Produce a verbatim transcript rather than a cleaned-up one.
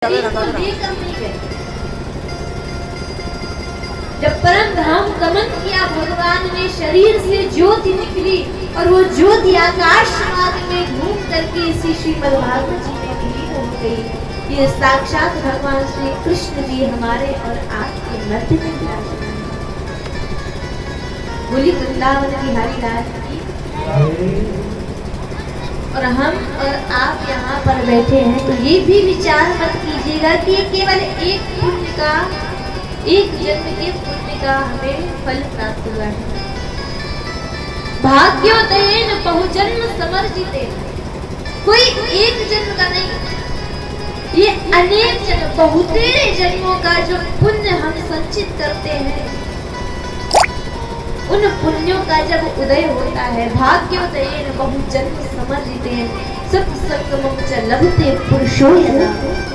जब परम धाम गमन किया भगवान ने, शरीर से ज्योति निकली और वो ज्योति आकाश मार्ग में घूम करके इसी श्रीमद् भागवत जी में विलीन हो गई। ये साक्षात भगवान श्री कृष्ण जी हमारे और आपके मध्य में विराजमान। बोली वृंदावन बिहारी लाल की। और हम और आप यहाँ पर बैठे हैं तो ये भी विचार मत कीजिएगा कि ये केवल एक पुण्य का, एक जन्म के पुण्य का हमें फल प्राप्त हुआ है। भाग्योदयेन बहुजन्म समर्जितेन, कोई एक जन्म का नहीं, ये अनेक जन्म, बहुतेरे जन्मों का जो पुण्य हम संचित करते हैं, उन पुण्यों का जब उदय होता है, भाग्योदयेन बहुजन्म समर्जितेन सत्संगमं च लभते पुरुषो यदा।